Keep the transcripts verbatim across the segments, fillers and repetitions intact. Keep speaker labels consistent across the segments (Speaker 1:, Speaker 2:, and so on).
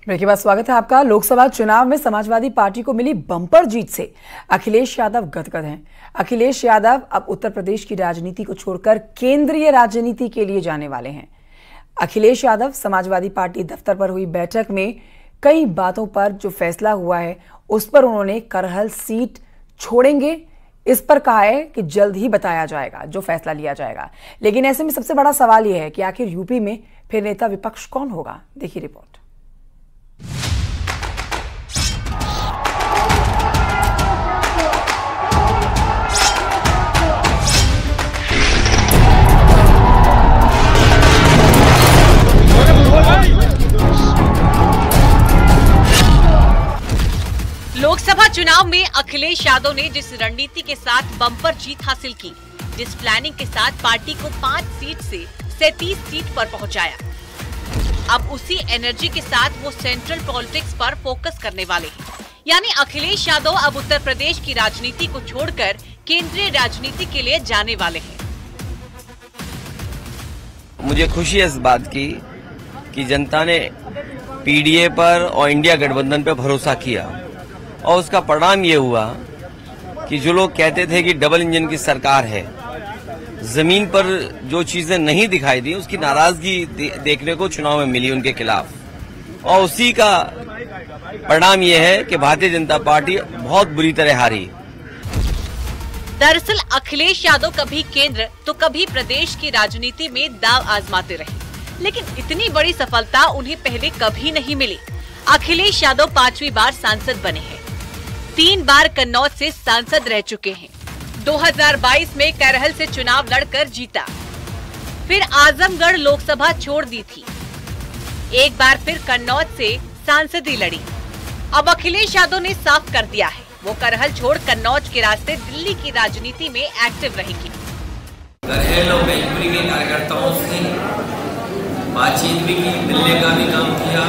Speaker 1: Break के बाद स्वागत है आपका। लोकसभा चुनाव में समाजवादी पार्टी को मिली बम्पर जीत से अखिलेश यादव गदगद हैं। अखिलेश यादव अब उत्तर प्रदेश की राजनीति को छोड़कर केंद्रीय राजनीति के लिए जाने वाले हैं। अखिलेश यादव समाजवादी पार्टी दफ्तर पर हुई बैठक में कई बातों पर जो फैसला हुआ है उस पर उन्होंने करहल सीट छोड़ेंगे इस पर कहा है कि जल्द ही बताया जाएगा जो फैसला लिया जाएगा। लेकिन ऐसे में सबसे बड़ा सवाल यह है कि आखिर यूपी में फिर नेता विपक्ष कौन होगा। देखिए रिपोर्ट।
Speaker 2: लोकसभा चुनाव में अखिलेश यादव ने जिस रणनीति के साथ बम्पर जीत हासिल की, जिस प्लानिंग के साथ पार्टी को पाँच सीट से सैंतीस सीट पर पहुंचाया, अब उसी एनर्जी के साथ वो सेंट्रल पॉलिटिक्स पर फोकस करने वाले हैं। यानी अखिलेश यादव अब उत्तर प्रदेश की राजनीति को छोड़कर केंद्रीय राजनीति के लिए जाने वाले हैं।
Speaker 3: मुझे खुशी है इस बात की कि जनता ने पीडीए पर और इंडिया गठबंधन पर भरोसा किया और उसका परिणाम ये हुआ कि जो लोग कहते थे कि डबल इंजन की सरकार है, जमीन पर जो चीजें नहीं दिखाई दी उसकी नाराजगी दे, देखने को चुनाव में मिली उनके खिलाफ। और उसी का परिणाम ये है कि भारतीय जनता पार्टी बहुत बुरी तरह हारी।
Speaker 2: दरअसल अखिलेश यादव कभी केंद्र तो कभी प्रदेश की राजनीति में दांव आजमाते रहे, लेकिन इतनी बड़ी सफलता उन्हें पहले कभी नहीं मिली। अखिलेश यादव पांचवी बार सांसद बने हैं, तीन बार कन्नौज से सांसद रह चुके हैं। दो हज़ार बाईस में करहल से चुनाव लड़कर जीता, फिर आजमगढ़ लोकसभा छोड़ दी थी, एक बार फिर कन्नौज से सांसदी लड़ी। अब अखिलेश यादव ने साफ कर दिया है वो करहल छोड़ कन्नौज के रास्ते दिल्ली की राजनीति में एक्टिव रहेंगे।
Speaker 4: करहल और मैनपुरी के कार्यकर्ताओं से बातचीत भी की, मिलने का भी काम किया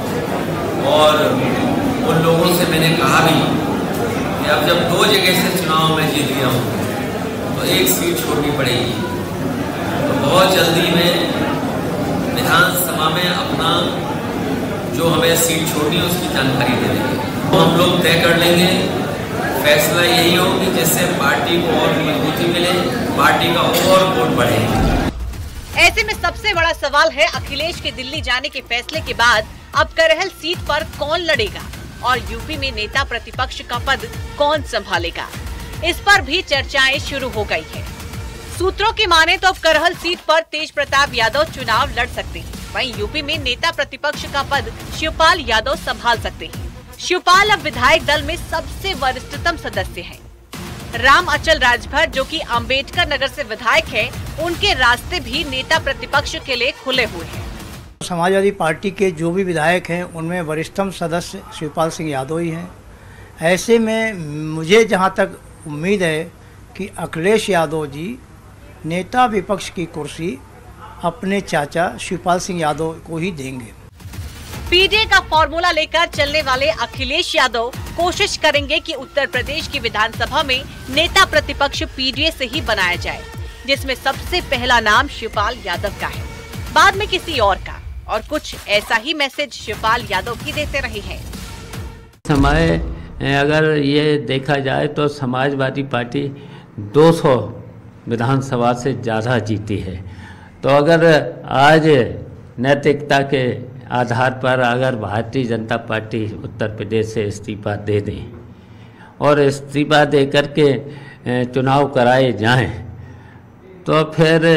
Speaker 4: और उन लोगों से मैंने कहा भी कि अब जब दो जगह से चुनाव में जीत गया हूँ तो एक सीट छोड़नी पड़ेगी। तो बहुत जल्दी में विधानसभा में अपना जो हमें सीट छोड़नी है उसकी जानकारी दे देंगे। तो हम लोग तय कर लेंगे, फैसला यही हो कि जिससे पार्टी को और मजबूती मिले, पार्टी का और वोट बढ़े।
Speaker 2: ऐसे में सबसे बड़ा सवाल है अखिलेश के दिल्ली जाने के फैसले के बाद अब करहल सीट पर कौन लड़ेगा और यूपी में नेता प्रतिपक्ष का पद कौन संभालेगा। इस पर भी चर्चाएं शुरू हो गई है। सूत्रों की माने तो अब करहल सीट पर तेज प्रताप यादव चुनाव लड़ सकते हैं, वहीं यूपी में नेता प्रतिपक्ष का पद शिवपाल यादव संभाल सकते हैं। शिवपाल अब विधायक दल में सबसे वरिष्ठतम सदस्य हैं। राम अचल राजभर जो कि अंबेडकर नगर से विधायक हैं, उनके रास्ते भी नेता प्रतिपक्ष के लिए खुले हुए हैं।
Speaker 5: समाजवादी पार्टी के जो भी विधायक हैं उनमें वरिष्ठतम सदस्य शिवपाल सिंह यादव ही हैं। ऐसे में मुझे जहां तक उम्मीद है कि अखिलेश यादव जी नेता विपक्ष की कुर्सी अपने चाचा शिवपाल सिंह यादव को ही देंगे।
Speaker 2: पीडीए का फॉर्मूला लेकर चलने वाले अखिलेश यादव कोशिश करेंगे कि उत्तर प्रदेश की विधानसभा में नेता प्रतिपक्ष पीडीए से ही बनाया जाए, जिसमें सबसे पहला नाम शिवपाल यादव का है, बाद में किसी और का। और कुछ ऐसा ही मैसेज शिवपाल यादव भी देते रहे हैं।
Speaker 6: समय अगर ये देखा जाए तो समाजवादी पार्टी दो सौ विधानसभा से ज़्यादा जीती है। तो अगर आज नैतिकता के आधार पर अगर भारतीय जनता पार्टी उत्तर प्रदेश से इस्तीफा दे दें और इस्तीफा दे करके चुनाव कराए जाएं, तो फिर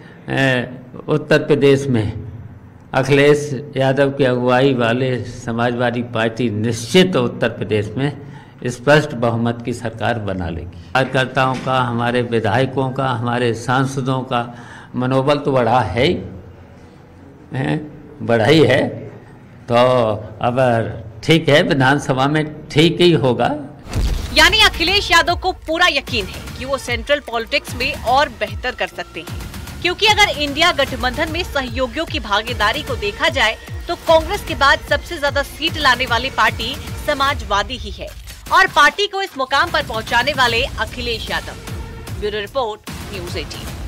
Speaker 6: उत्तर प्रदेश में अखिलेश यादव की अगुवाई वाले समाजवादी पार्टी निश्चित उत्तर प्रदेश में स्पष्ट बहुमत की सरकार बना लेगी। कार्यकर्ताओं का, हमारे विधायकों का, हमारे सांसदों का मनोबल तो बढ़ा है ही है, बढ़ा ही है। तो अब ठीक है, विधानसभा में ठीक ही होगा।
Speaker 2: यानी अखिलेश यादव को पूरा यकीन है कि वो सेंट्रल पॉलिटिक्स में और बेहतर कर सकते हैं, क्योंकि अगर इंडिया गठबंधन में सहयोगियों की भागीदारी को देखा जाए तो कांग्रेस के बाद सबसे ज्यादा सीट लाने वाली पार्टी समाजवादी ही है और पार्टी को इस मुकाम पर पहुंचाने वाले Akhilesh Yadav. Bureau report, news अठारह।